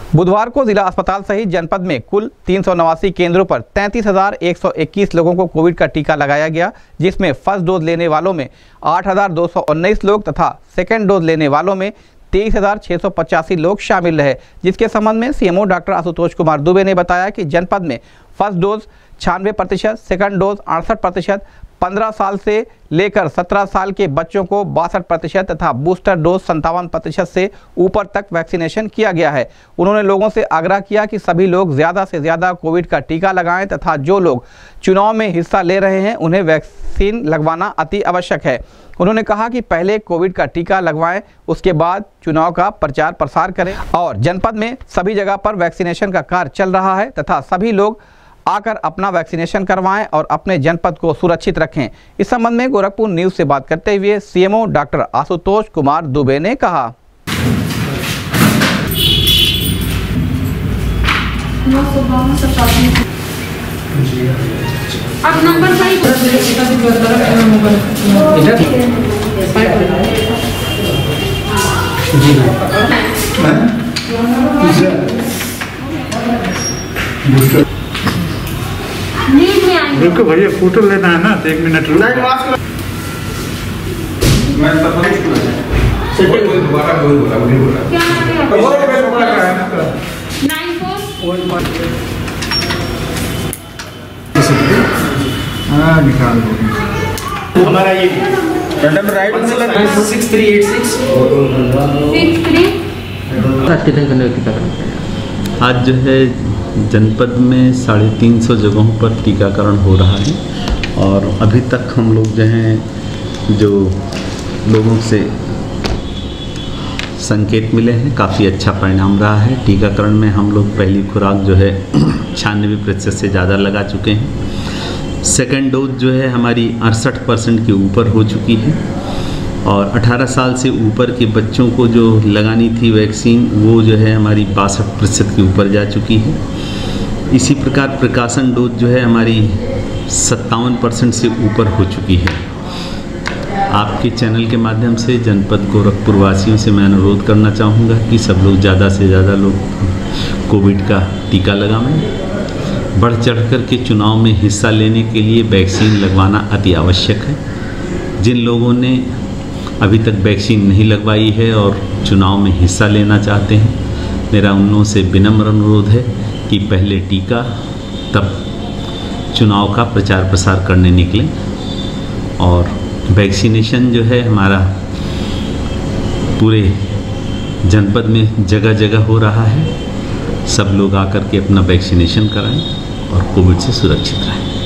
बुधवार को जिला अस्पताल सहित जनपद में कुल 389 केंद्रों पर 33,121 लोगों को कोविड का टीका लगाया गया, जिसमें फर्स्ट डोज लेने वालों में 8,219 लोग तथा सेकेंड डोज लेने वालों में 23,685 लोग शामिल रहे। जिसके संबंध में सीएमओ डॉक्टर आशुतोष कुमार दुबे ने बताया कि जनपद में फर्स्ट डोज 96%, सेकंड डोज 68%, 15 साल से लेकर 17 साल के बच्चों को 62% तथा बूस्टर डोज 57% से ऊपर तक वैक्सीनेशन किया गया है। उन्होंने लोगों से आग्रह किया कि सभी लोग ज़्यादा से ज़्यादा कोविड का टीका लगाएं तथा जो लोग चुनाव में हिस्सा ले रहे हैं उन्हें वैक्सीन लगवाना अति आवश्यक है। उन्होंने कहा कि पहले कोविड का टीका लगवाएं, उसके बाद चुनाव का प्रचार प्रसार करें और जनपद में सभी जगह पर वैक्सीनेशन का कार्य चल रहा है तथा सभी लोग आकर अपना वैक्सीनेशन करवाएं और अपने जनपद को सुरक्षित रखें। इस संबंध में गोरखपुर न्यूज से बात करते हुए सीएमओ डॉक्टर आशुतोष कुमार दुबे ने कहा। अब नंबर सही रुको भैया, फोटो लेना है ना, तो 1 मिनट रुको। हाँ निकाल दो। हमारा ये मैडम राइट 6386 आज जो है जनपद में 350 जगहों पर टीकाकरण हो रहा है और अभी तक हम लोग जो हैं जो लोगों से संकेत मिले हैं, काफ़ी अच्छा परिणाम रहा है। टीकाकरण में हम लोग पहली खुराक जो है 96% से ज़्यादा लगा चुके हैं। सेकेंड डोज जो है हमारी 68% के ऊपर हो चुकी है और 18 साल से ऊपर के बच्चों को जो लगानी थी वैक्सीन वो जो है हमारी 62% के ऊपर जा चुकी है। इसी प्रकार प्रिकॉशन डोज जो है हमारी 57% से ऊपर हो चुकी है। आपके चैनल के माध्यम से जनपद गोरखपुर वासियों से मैं अनुरोध करना चाहूँगा कि सब लोग ज़्यादा से ज़्यादा लोग कोविड का टीका लगावें। बढ़ चढ़ कर के चुनाव में हिस्सा लेने के लिए वैक्सीन लगवाना अति आवश्यक है। जिन लोगों ने अभी तक वैक्सीन नहीं लगवाई है और चुनाव में हिस्सा लेना चाहते हैं, मेरा उन लोगों से विनम्र अनुरोध है कि पहले टीका तब चुनाव का प्रचार प्रसार करने निकलें। और वैक्सीनेशन जो है हमारा पूरे जनपद में जगह जगह हो रहा है। सब लोग आकर के अपना वैक्सीनेशन कराएं और कोविड से सुरक्षित रहें।